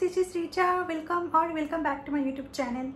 This is Richa. Welcome और welcome back to my YouTube channel.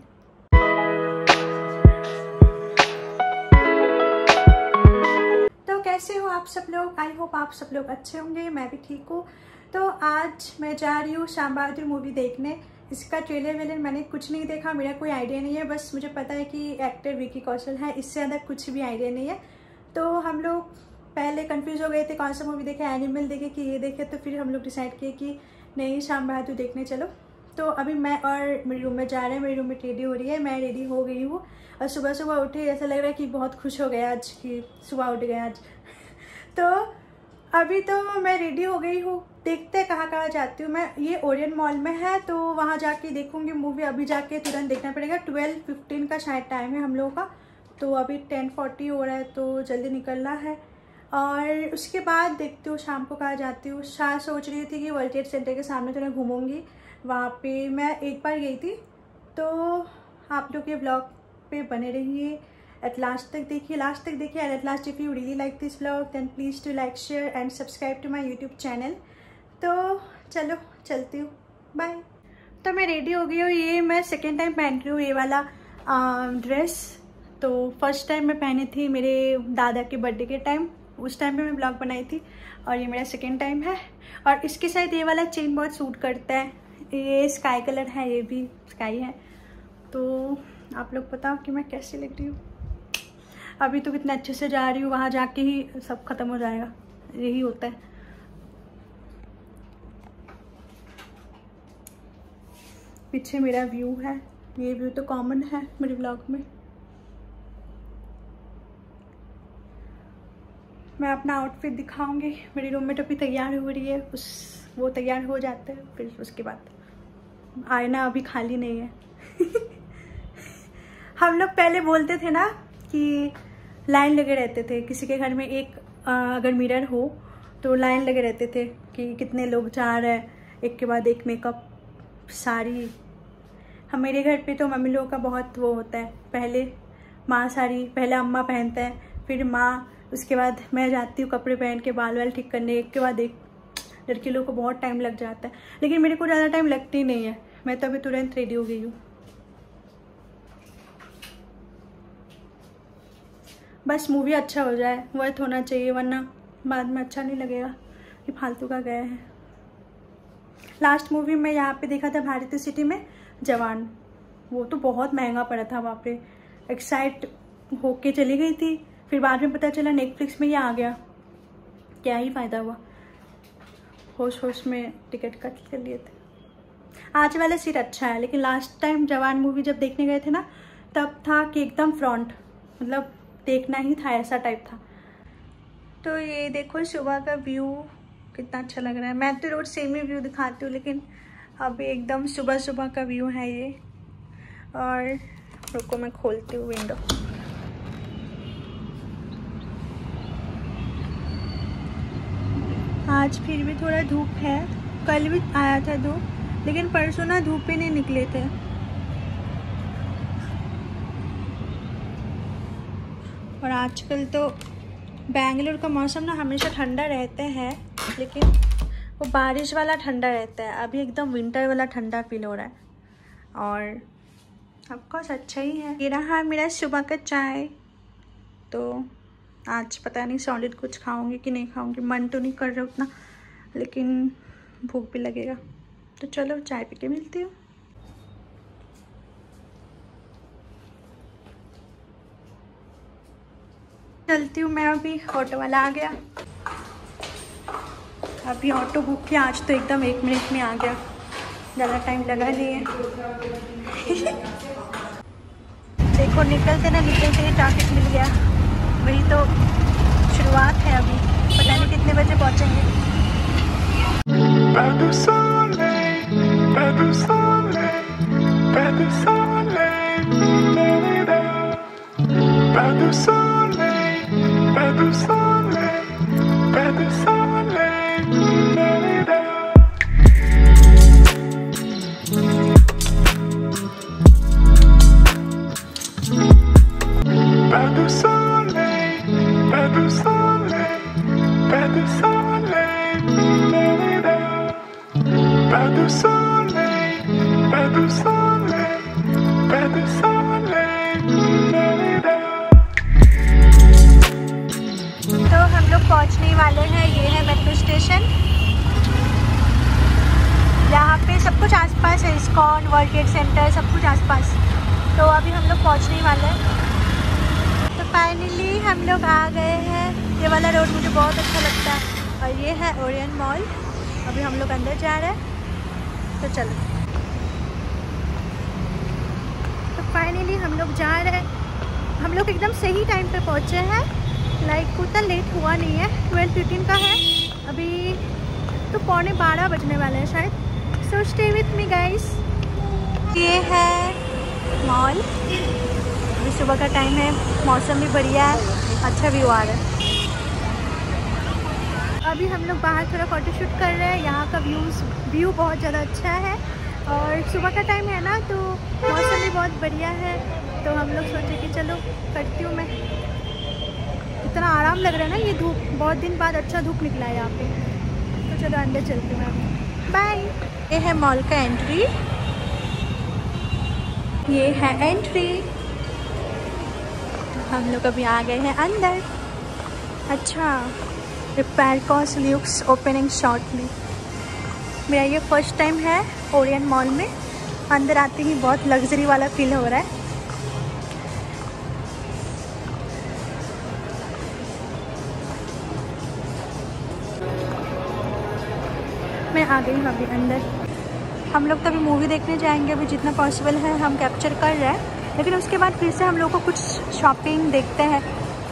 तो कैसे हो आप सब लोग? आई होप आप सब लोग अच्छे होंगे, मैं भी ठीक हूँ। तो आज मैं जा रही हूँ श्याम बहादुर मूवी देखने। इसका ट्रेलर वेलर मैंने कुछ नहीं देखा, मेरा कोई आइडिया नहीं है। बस मुझे पता है कि एक्टर विकी कौशल है, इससे ज़्यादा कुछ भी आइडिया नहीं है। तो हम लोग पहले कंफ्यूज हो गए थे कौन सा मूवी देखे, एनिमल देखे कि ये देखे। तो फिर हम लोग डिसाइड किए कि नहीं, श्याम बहादुर देखने चलो। तो अभी मैं और मेरी रूममेट जा रहे हैं। मेरी रूममेट रेडी हो रही है, मैं रेडी हो गई हूँ। और सुबह सुबह उठे ऐसा लग रहा है कि बहुत खुश हो गया आज कि सुबह उठ गए आज। तो अभी तो मैं रेडी हो गई हूँ, देखते हैं कहाँ कहाँ जाती हूँ मैं। ये ओरियन मॉल में है, तो वहाँ जाके देखूँगी मूवी। अभी जाके तुरंत देखना पड़ेगा। 12:15 का शायद टाइम है हम लोगों का। तो अभी 10:40 हो रहा है, तो जल्दी निकलना है। और उसके बाद देखती हूँ शाम को कहाँ जाती हूँ। शायद सोच रही थी कि वर्ल्ड ट्रेड सेंटर के सामने थोड़ा घूमूंगी। वहाँ पे मैं एक बार गई थी। तो आप लोग के ब्लॉग पे बने रहिए, एट लास्ट तक देखिए and at last if you really like this blog then please to like share and subscribe to my YouTube channel. तो चलो चलती हूँ, बाय। तो मैं रेडी हो गई हूँ। ये मैं सेकेंड टाइम पहन रही हूँ ये वाला ड्रेस। तो फर्स्ट टाइम मैं पहनी थी मेरे दादा के बर्थडे के टाइम, उस टाइम पे मैं ब्लॉग बनाई थी। और ये मेरा सेकेंड टाइम है। और इसके साथ ये वाला चेन बहुत सूट करता है। ये स्काई कलर है, ये भी स्काई है। तो आप लोग बताओ कि मैं कैसी लग रही हूँ। अभी तो कितना अच्छे से जा रही हूँ, वहाँ जाके ही सब खत्म हो जाएगा, यही होता है। पीछे मेरा व्यू है, ये व्यू तो कॉमन है मेरे ब्लॉग में। मैं अपना आउटफिट दिखाऊंगी। मेरी रूममेट अभी तैयार हो रही है, वो तैयार हो जाते हैं, फिर उसके बाद आईना अभी खाली नहीं है। हम लोग पहले बोलते थे ना कि लाइन लगे रहते थे किसी के घर में, एक अगर मिरर हो तो लाइन लगे रहते थे कि कितने लोग जा रहे हैं, एक के बाद एक मेकअप साड़ी। हमारे घर पे तो मम्मी लोगों का बहुत वो होता है, पहले माँ साड़ी, पहले अम्मा पहनते हैं, फिर माँ, उसके बाद मैं जाती हूँ कपड़े पहन के बाल वाल ठीक करने। एक के बाद एक लड़की लोगों को बहुत टाइम लग जाता है, लेकिन मेरे को ज़्यादा टाइम लगती नहीं है। मैं तो अभी तुरंत रेडी हो गई हूँ। बस मूवी अच्छा हो जाए, वर्थ होना चाहिए, वरना बाद में अच्छा नहीं लगेगा कि फालतू का गया है। लास्ट मूवी मैं यहाँ पे देखा था भारतीय सिटी में, जवान। वो तो बहुत महंगा पड़ा था, वहाँ पे एक्साइट होके चली गई थी, फिर बाद में पता चला नेटफ्लिक्स में ये आ गया। क्या ही फ़ायदा हुआ, होश होश में टिकट कट कर लिए थे। आज वाला सीट अच्छा है, लेकिन लास्ट टाइम जवान मूवी जब देखने गए थे ना, तब था कि एकदम फ्रंट, मतलब देखना ही था, ऐसा टाइप था। तो ये देखो सुबह का व्यू कितना अच्छा लग रहा है। मैं तो रोज सेम ही व्यू दिखाती हूँ, लेकिन अभी एकदम सुबह सुबह का व्यू है ये। और रुको मैं खोलती हूँ विंडो। आज फिर भी थोड़ा धूप है, कल भी आया था धूप, लेकिन परसों ना धूप ही नहीं निकले थे। और आजकल तो बेंगलुरु का मौसम ना हमेशा ठंडा रहता है, लेकिन वो बारिश वाला ठंडा रहता है। अभी एकदम विंटर वाला ठंडा फील हो रहा है, और ऑफकोर्स अच्छा ही है। ये रहा मेरा सुबह का चाय। तो आज पता नहीं सॉलिड कुछ खाऊंगी कि नहीं खाऊंगी, मन तो नहीं कर रहा उतना, लेकिन भूख भी लगेगा। तो चलो चाय पी के मिलती हूँ। चलती हूँ मैं, अभी ऑटो वाला आ गया। अभी ऑटो बुक किया, आज तो एकदम 1 मिनट में आ गया, ज़्यादा टाइम लगा नहीं है। देखो निकलते ट्रैफिक मिल गया। वही तो शुरुआत है, अभी पता नहीं कितने बजे पहुँचेंगे। By the sunlight, तो हम लोग पहुंचने वाले हैं, ये है मेट्रो स्टेशन। यहाँ पे सब कुछ आसपास है, इस्कॉन, वर्ल्ड ट्रेड सेंटर, सब कुछ आसपास। तो अभी हम लोग पहुंचने वाले हैं। तो फाइनली हम लोग आ गए हैं। ये वाला रोड मुझे बहुत अच्छा लगता है। और ये है ओरियन मॉल। अभी हम लोग अंदर जा रहे हैं, तो चलो। तो फाइनली हम लोग जा रहे हैं। हम लोग एकदम सही टाइम पे पहुँचे हैं। लाइक उतना लेट हुआ नहीं है, 12:15 का है अभी, तो 11:15 बजने वाले हैं शायद। So stay with me guys. ये है मॉल। अभी सुबह का टाइम है, मौसम भी बढ़िया है, अच्छा व्यू आ रहा है। अभी हम लोग बाहर थोड़ा फोटोशूट कर रहे हैं। यहाँ का व्यू बहुत ज़्यादा अच्छा है और सुबह का टाइम है ना, तो मौसम भी बहुत बढ़िया है। तो हम लोग सोचे कि चलो करती हूँ मैं। इतना आराम लग रहा है ना, ये धूप, बहुत दिन बाद अच्छा धूप निकला है यहाँ पे। तो चलो अंदर चलती हूँ मैं। बाय। ये है मॉल का एंट्री। ये है एंट्री। हम लोग अभी आ गए हैं अंदर। अच्छा, पैरकॉस ल्यूक्स ओपनिंग शॉर्टली। मेरा ये फर्स्ट टाइम है ओरियन मॉल में। अंदर आते ही बहुत लग्जरी वाला फील हो रहा है। मैं आ गई हूँ अभी अंदर। हम लोग तो अभी मूवी देखने जाएंगे। अभी जितना पॉसिबल है हम कैप्चर कर रहे हैं, लेकिन उसके बाद फिर से हम लोग को कुछ शॉपिंग देखते हैं।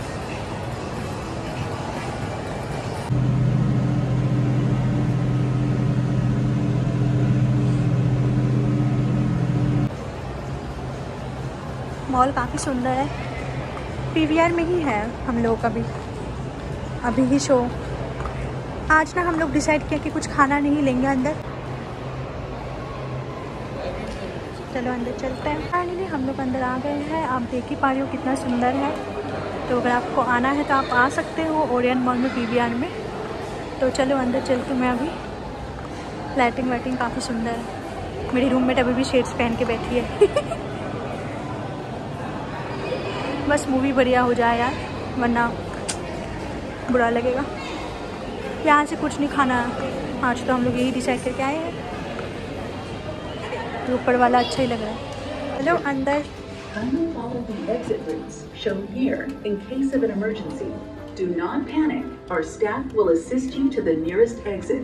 मॉल काफ़ी सुंदर है। पीवीआर में ही है हम लोग अभी ही शो। आज ना हम लोग डिसाइड किया कि कुछ खाना नहीं लेंगे अंदर। चलो अंदर चलते हैं। फाइनली हम लोग अंदर आ गए हैं। आप देख ही पा रहे हो कितना सुंदर है। तो अगर आपको आना है तो आप आ सकते हो ओरियन मॉल में, पीवीआर में। तो चलो अंदर चलती हूँ मैं अभी। लाइटिंग वाइटिंग काफ़ी सुंदर है। मेरी रूममेट अभी भी शेड्स पहन के बैठी है। बस मूवी बढ़िया हो जाए यार, वरना बुरा लगेगा। यहाँ से कुछ नहीं खाना। आज तो हम लोग यही डिसाइड करके आए हैं। ऊपर वाला अच्छा ही लग रहा है। हेलो अंदर। Kindly follow the exit routes shown here in case of an emergency. Do not panic. Our staff will assist you to the nearest exit.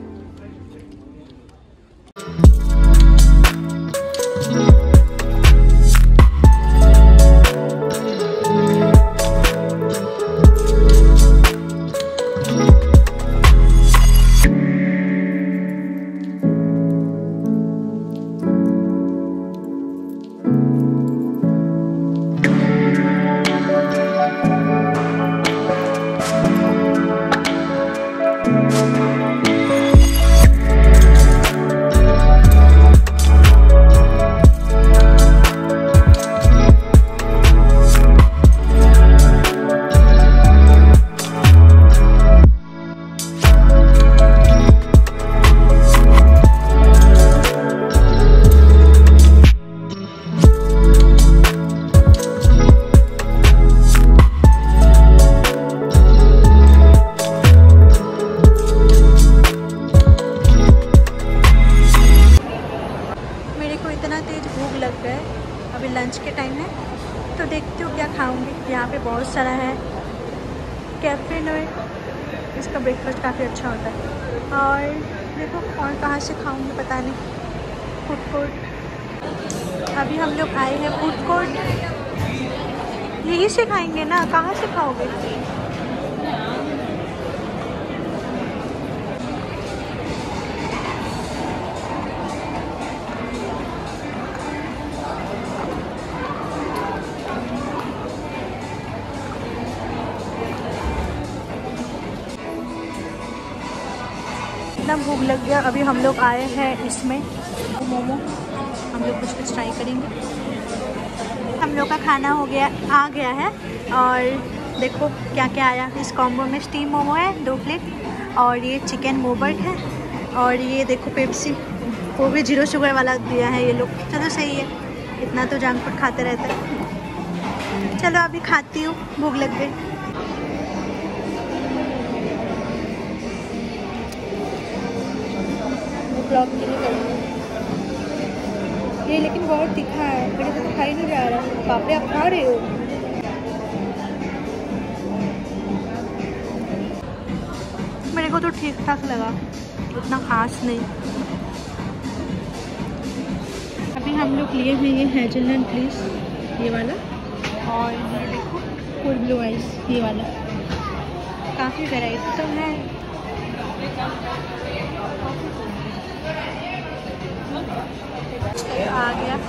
अभी लंच के टाइम है, तो देखती हूँ क्या खाऊंगी। यहाँ पे बहुत सारा है। कैफे नोए, इसका ब्रेकफास्ट काफ़ी अच्छा होता है। और देखो और कहाँ से खाऊंगी पता नहीं। फूड कोर्ट, अभी हम लोग आए हैं फूड कोर्ट। यहीं से खाएंगे ना, कहाँ से खाओगे? इतना भूख लग गया। अभी हम लोग आए हैं इसमें मोमो, हम लोग कुछ ट्राई करेंगे। हम लोग का खाना हो गया, आ गया है। और देखो क्या क्या आया इस कॉम्बो में। स्टीम मोमो है 2 प्लेट, और ये चिकन मोबर्ट है, और ये देखो पेप्सी वो भी 0 शुगर वाला दिया है ये लोग। चलो सही है, इतना तो जंक फूड खाते रहते हैं। चलो अभी खाती हूँ, भूख लग गई। ब्लॉग के लिए करूँगी ये, लेकिन बहुत तीखा है, मेरे को तो खाई नहीं जा रहा। बाप रे, आप खा रहे हो? मेरे को तो ठीक ठाक लगा, उतना खास नहीं। अभी हम लोग लिए हुए ये हेजलनट प्लीज, ये वाला, और ये देखो फुल ब्लू आइस, ये वाला। काफ़ी वैरायटी तो है। आ गया।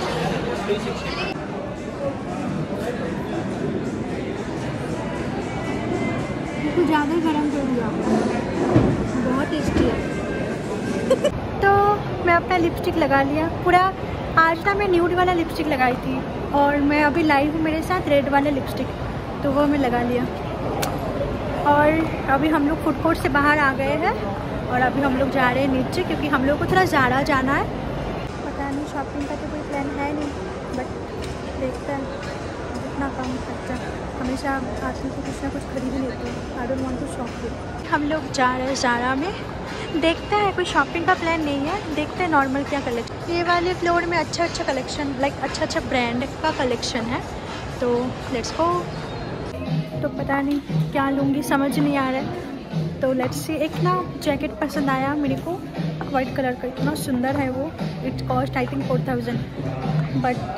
कुछ ज़्यादा ही गर्म कर दिया, बहुत टेस्टी है। तो मैं अपना लिपस्टिक लगा लिया पूरा। आज ना मैं न्यूड वाला लिपस्टिक लगाई थी, और मैं अभी लाई हूँ मेरे साथ रेड वाला लिपस्टिक, तो वो मैं लगा लिया। और अभी हम लोग फूड कोर्ट से बाहर आ गए हैं, और अभी हम लोग जा रहे हैं नीचे, क्योंकि हम लोग को थोड़ा ज़ारा जाना है। पता नहीं, शॉपिंग का तो कोई प्लान है नहीं, बट देखते हैं। जितना कम खर्चा, हमेशा आदमी को कुछ ना कुछ खरीद ही लेते हैं। I don't want to shopping. हम लोग जा रहे हैं ज़ारा में, देखते हैं। कोई शॉपिंग का प्लान नहीं है, देखते हैं नॉर्मल क्या कलेक्शन। ये वाले फ्लोर में अच्छा कलेक्शन, लाइक अच्छा ब्रांड का कलेक्शन है, तो लेट्स गो। तो पता नहीं क्या लूँगी, समझ नहीं आ रहा है, तो लेट्स सी। एक ना जैकेट पसंद आया मेरे को, वाइट कलर का, इतना सुंदर है वो। It's cost I think 4000, but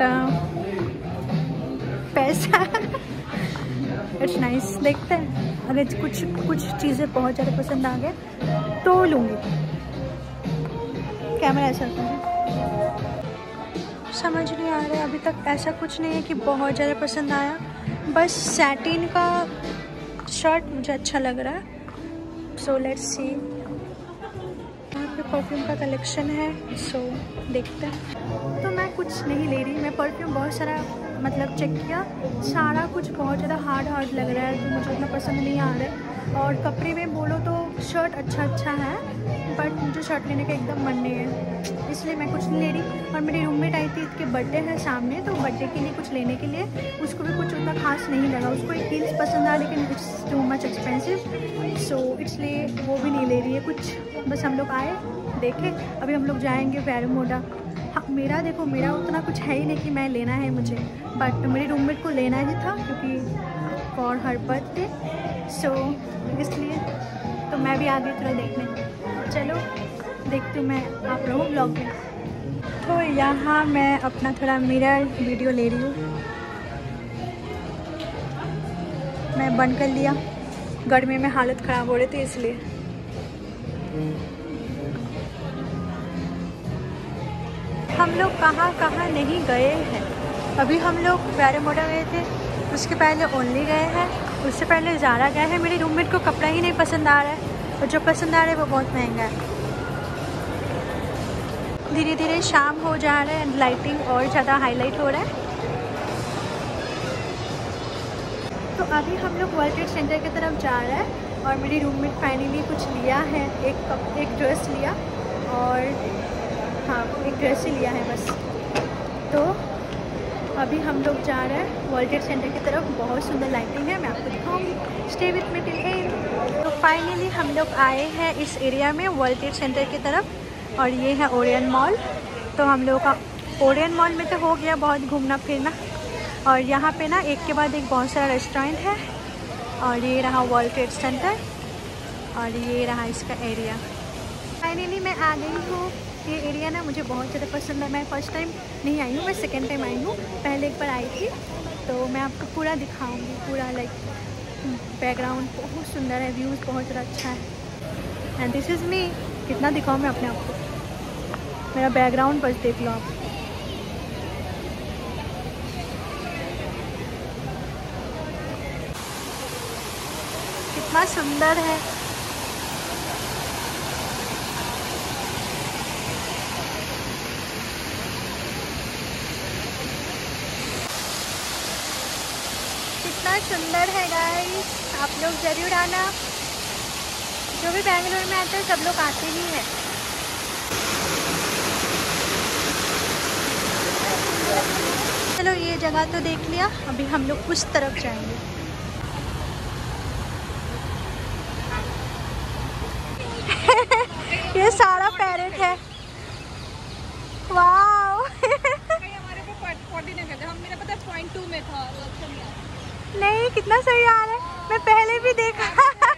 पैसा इट्स नाइस। देखते हैं, अगर कुछ चीज़ें बहुत ज़्यादा पसंद आ गए तो लूँगी। कैमरा ऐसा है, समझ नहीं आ रहा है अभी तक। ऐसा कुछ नहीं है कि बहुत ज़्यादा पसंद आया, बस सैटिन का शर्ट मुझे अच्छा लग रहा है, सो लेट्स सी। यहाँ पे परफ्यूम का कलेक्शन है, सो देखते हैं। तो मैं कुछ नहीं ले रही, मैं परफ्यूम बहुत सारा मतलब चेक किया, सारा कुछ बहुत ज़्यादा हार्ड लग रहा है, तो मुझे उतना पसंद नहीं आ रहा है। और कपड़े में बोलो तो शर्ट अच्छा है, बट मुझे शर्ट लेने का एकदम मन नहीं है, इसलिए मैं कुछ नहीं ले रही। और मेरी रूममेट आई थी, इसके बर्थडे है सामने, तो बर्थडे के लिए कुछ लेने के लिए, उसको भी कुछ उतना खास नहीं लगा। उसको एक हील्स पसंद आया, लेकिन it's too much expensive, so इसलिए वो भी नहीं ले रही है कुछ। बस हम लोग आए, देखे, अभी हम लोग जाएंगे वेरोमोडा। हाँ, मेरा देखो, मेरा उतना कुछ है ही नहीं कि मैं लेना है मुझे, बट मेरी रूममेट को लेना ही था, क्योंकि फॉर हर बर्थडे, सो इसलिए तो मैं भी आ गई थोड़ा देखने। चलो देखती हूँ मैं, आप रहो ब्लॉग में। तो यहाँ मैं अपना थोड़ा मिरर वीडियो ले रही हूँ, मैं बंद कर लिया, गर्मी में हालत ख़राब हो रही थी इसलिए। हम लोग कहाँ नहीं गए हैं। अभी हम लोग वेरोमोडा गए थे, उसके पहले ओनली गए हैं, उससे पहले ज़ारा गए हैं। मेरी रूममेट को कपड़ा ही नहीं पसंद आ रहा है, और जो पसंद आ रहा है वो बहुत महंगा है। धीरे धीरे शाम हो जा रहा है, लाइटिंग और ज़्यादा हाईलाइट हो रहा है। तो अभी हम लोग वर्ल्ड ट्रेड सेंटर की तरफ जा रहे हैं, और मेरी रूममेट फाइनली कुछ लिया है, एक ड्रेस लिया, और हाँ, एक ड्रेस ही लिया है बस। तो अभी हम लोग जा रहे हैं वर्ल्ड ट्रेड सेंटर की तरफ, बहुत सुंदर लाइटिंग है, मैं आपको दिखाऊंगी, stay with me till end. तो फाइनली हम लोग आए हैं इस एरिया में, वर्ल्ड ट्रेड सेंटर की तरफ, और ये है ओरियन मॉल। तो हम लोगों का ओरियन मॉल में तो हो गया बहुत घूमना फिरना, और यहाँ पे ना एक के बाद एक बहुत सारा रेस्टोरेंट है, और ये रहा वर्ल्ड ट्रेड सेंटर, और ये रहा इसका एरिया। फाइनली मैं आ गई हूँ। ये एरिया ना मुझे बहुत ज़्यादा पसंद है। मैं फ़र्स्ट टाइम नहीं आई हूँ, मैं सेकेंड टाइम आई हूँ, पहले एक बार आई थी। तो मैं आपको पूरा दिखाऊंगी, पूरा लाइक बैकग्राउंड बहुत सुंदर है, व्यूज़ बहुत ज़्यादा अच्छा है। And this is me. कितना दिखाऊँ मैं अपने आप को, मेरा बैकग्राउंड बस देख लो आप। कितना सुंदर है। कितना सुंदर है गाइस, आप लोग ज़रूर आना। जो भी बेंगलोर में आता है सब लोग आते ही हैं। चलो ये जगह तो देख लिया, अभी हम लोग उस तरफ जाएंगे। ये सारा पैरेट है। वाव हमारे को 40 नहीं मिला, हम मेरा पता 0.2 में था। नहीं, कितना सही आ रहा है, मैं पहले भी देखा।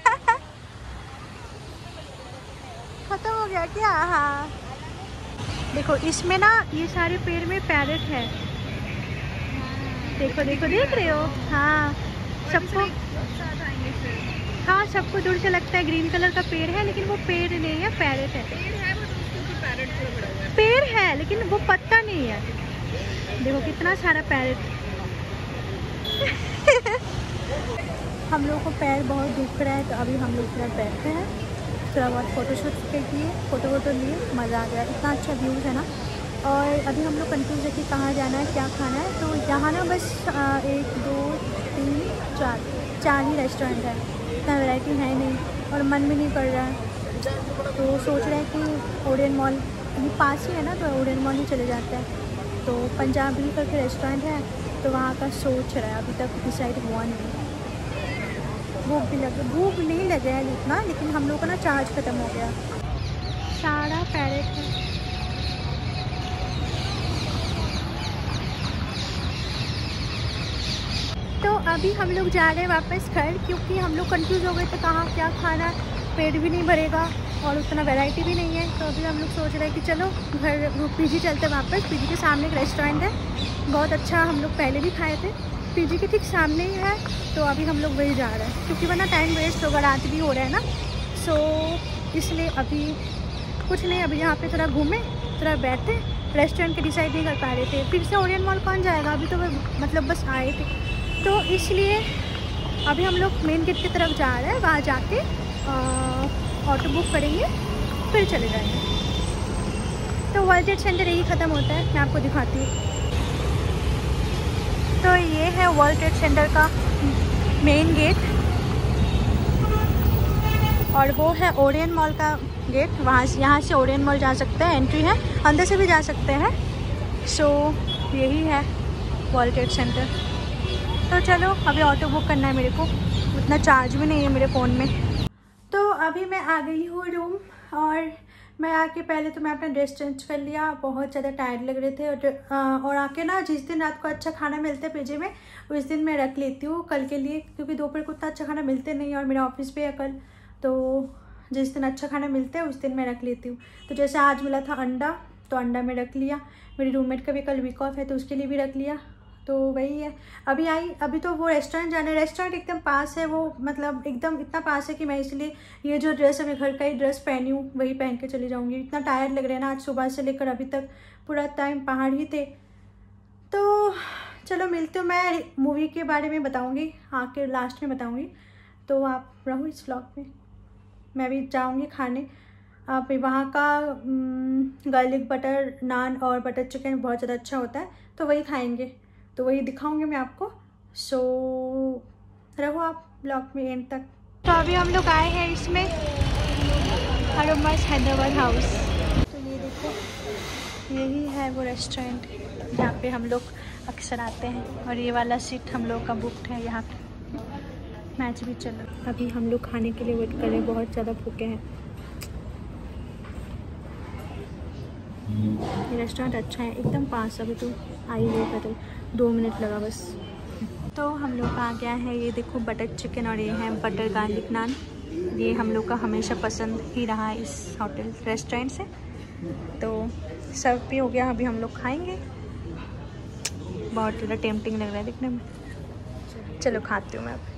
खत्म हो गया क्या? हाँ देखो, इसमें ना ये सारे पेड़ में पैरेट है। देखो देखो, देख रहे हो? हाँ सबको, हाँ सबको दूर से लगता है ग्रीन कलर का पेड़ है, लेकिन वो पेड़ नहीं है, पैरेट है। पेड़ है लेकिन वो पत्ता नहीं है। देखो कितना सारा पैरेट। हम लोग को पैर बहुत दुख रहा है, तो अभी हम लोग थोड़ा बैठते हैं, थोड़ा बहुत फ़ोटोशूट किए, फ़ोटो लिए, मज़ा आ गया। इतना अच्छा व्यूज़ है ना। और अभी हम लोग कंफ्यूज है कि कहाँ जाना है, क्या खाना है। तो यहाँ ना बस 1 2 3 4 ही रेस्टोरेंट है, इतना वैरायटी है नहीं और मन भी नहीं कर रहा है। तो सोच रहे हैं कि ओरियन मॉल ये पास ही है ना, तो ओरियन मॉल ही चले जाते हैं। तो पंजाबी करके रेस्टोरेंट है, तो वहाँ का सोच रहा है, अभी तक डिसाइड हुआ नहीं। भूख नहीं लगे है इतना, लेकिन हम लोग का ना चार्ज ख़त्म हो गया। सारा पैरेट है। तो अभी हम लोग जा रहे हैं वापस घर, क्योंकि हम लोग कंफ्यूज हो गए थे कहाँ क्या खाना है, पेट भी नहीं भरेगा और उतना वैरायटी भी नहीं है। तो अभी हम लोग सोच रहे हैं कि चलो घर पीजी चलते हैं वापस। पीजी के सामने एक रेस्टोरेंट है, बहुत अच्छा, हम लोग पहले भी खाए थे, पीजी के ठीक सामने ही है। तो अभी हम लोग वही जा रहे हैं, क्योंकि वरना टाइम वेस्ट होगा, रात भी हो रहा है ना। सो इसलिए अभी कुछ नहीं, अभी यहाँ पे थोड़ा घूमे, थोड़ा बैठे, रेस्टोरेंट के डिसाइड नहीं कर पा रहे थे। फिर से ओरियन मॉल कौन जाएगा, अभी तो मतलब बस आए थे। तो इसलिए अभी हम लोग मेन गेट की तरफ जा रहे हैं, वहाँ जाके ऑटो बुक करेंगे, फिर चले जाएंगे। तो वर्ल्ड ट्रेड सेंटर यही ख़त्म होता है, मैं आपको दिखाती हूँ। तो ये है वर्ल्ड ट्रेड सेंटर का मेन गेट, और वो है ओरियन मॉल का गेट। यहाँ से ओरियन मॉल जा सकते हैं, एंट्री है, अंदर से भी जा सकते हैं। सो यही है वर्ल्ड ट्रेड सेंटर। तो चलो अभी ऑटो बुक करना है मेरे को, उतना चार्ज भी नहीं है मेरे फ़ोन में। तो अभी मैं आ गई हूँ रूम, और मैं आके पहले तो मैं अपना ड्रेस चेंज कर लिया, बहुत ज़्यादा टायर्ड लग रहे थे। और आके ना जिस दिन रात को अच्छा खाना मिलता है पीजी में, उस दिन मैं रख लेती हूँ कल के लिए, क्योंकि दोपहर को उतना अच्छा खाना मिलते नहीं और मेरा ऑफिस पे है कल। तो जिस दिन अच्छा खाना मिलता है उस दिन मैं रख लेती हूँ। तो जैसे आज मिला था अंडा, तो अंडा मैं रख लिया। मेरी रूममेट का भी कल वीक ऑफ है, तो उसके लिए भी रख लिया। तो वही है, अभी तो वो रेस्टोरेंट जाना है। रेस्टोरेंट एकदम पास है, वो मतलब एकदम इतना पास है कि मैं इसलिए ये जो ड्रेस है, मैं घर का ही ड्रेस पहनी हूँ, वही पहन के चली जाऊँगी। इतना टायर्ड लग रहा है ना, आज सुबह से लेकर अभी तक पूरा टाइम पहाड़ ही थे। तो चलो मिलते हो, मैं मूवी के बारे में बताऊँगी, आके लास्ट में बताऊँगी। तो आप रहो इस व्लॉग में, मैं भी जाऊँगी खाने। आप वहाँ का गार्लिक बटर नान और बटर चिकन बहुत ज़्यादा अच्छा होता है, तो वही खाएंगे, तो वही दिखाऊंगी मैं आपको। सो रहो आप ब्लॉग में एंड तक। तो अभी हम लोग आए हैं इसमें अरोमास हैदराबाद हाउस। तो ये देखो, यही है वो रेस्टोरेंट जहाँ पे हम लोग अक्सर आते हैं, और ये वाला सीट हम लोग का बुकड है। यहाँ पे मैच भी चल रहा है। अभी हम लोग खाने के लिए वेट कर रहे हैं, बहुत ज़्यादा भूखे हैं। ये रेस्टोरेंट अच्छा है, एकदम पास, अभी तो आई हुई पैदल 2 मिनट लगा बस। तो हम लोग आ गया है, ये देखो बटर चिकन, और ये है बटर गार्लिक नान। ये हम लोग का हमेशा पसंद ही रहा है इस होटल रेस्टोरेंट से। तो सर्व भी हो गया, अभी हम लोग खाएंगे। बहुत ज़्यादा टेम्पटिंग लग रहा है दिखने में। चलो खाती हूँ मैं अब।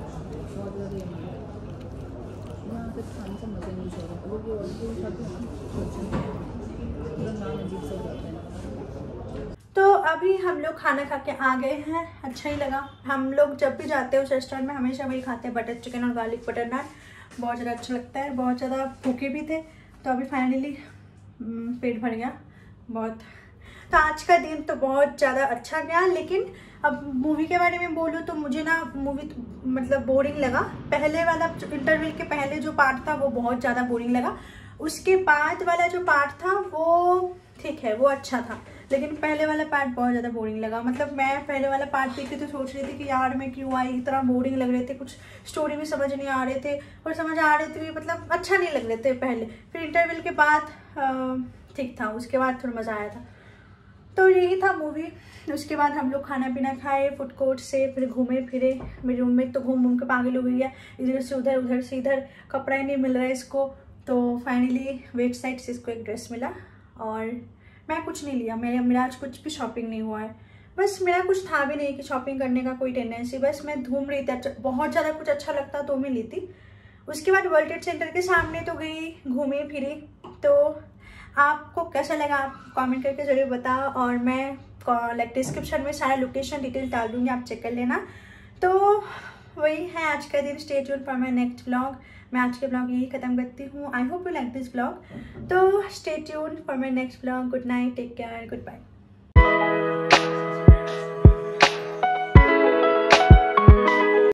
तो अभी हम लोग खाना खा के आ गए हैं, अच्छा ही लगा। हम लोग जब भी जाते हैं उस रेस्टोरेंट में हमेशा वही खाते हैं, बटर चिकन और गार्लिक बटर नान, बहुत ज़्यादा अच्छा लगता है। बहुत ज़्यादा भूखे भी थे, तो अभी फाइनली पेट भर गया बहुत। तो आज का दिन तो बहुत ज़्यादा अच्छा गया, लेकिन अब मूवी के बारे में बोलूँ तो मुझे ना मूवी मतलब बोरिंग लगा। पहले वाला इंटरवल के पहले जो पार्ट था वो बहुत ज़्यादा बोरिंग लगा, उसके बाद वाला जो पार्ट था वो ठीक है, वो अच्छा था। लेकिन पहले वाला पार्ट बहुत ज़्यादा बोरिंग लगा। मतलब मैं पहले वाला पार्ट देख के तो सोच रही थी कि यार मैं क्यों आई, इतना बोरिंग लग रहे थे, कुछ स्टोरी भी समझ नहीं आ रहे थे, और समझ आ रहे थे भी मतलब अच्छा नहीं लग रहे थे पहले। फिर इंटरवल के बाद ठीक था, उसके बाद थोड़ा मज़ा आया था। तो यही था मूवी। उसके बाद हम लोग खाना पीना खाए फूड कोर्ट से, फिर घूमे फिरे। मेरी रूममेट तो घूम घूम के पागल हो गई है, इधर से उधर उधर से इधर, कपड़ा ही नहीं मिल रहा है इसको। तो फाइनली वेबसाइट से इसको एक ड्रेस मिला, और मैं कुछ नहीं लिया। मेरा आज कुछ भी शॉपिंग नहीं हुआ है। बस मेरा कुछ था भी नहीं कि शॉपिंग करने का कोई टेंडेंसी, बस मैं घूम रही थी। बहुत ज़्यादा कुछ अच्छा लगता तो मैं लेती। उसके बाद वर्ल्ड ट्रेड सेंटर के सामने तो गई, घूमी फिरी। तो आपको कैसा लगा आप कमेंट करके ज़रूर बताओ, और मैं डिस्क्रिप्शन में सारा लोकेशन डिटेल डाल दूँगी, आप चेक कर लेना। तो वही है आज का दिन। Stay tuned for my next vlog. मैं आज के ब्लॉग यही ख़त्म करती हूँ। I hope you like this blog. तो stay tuned for my next vlog. Good night, take care, good bye.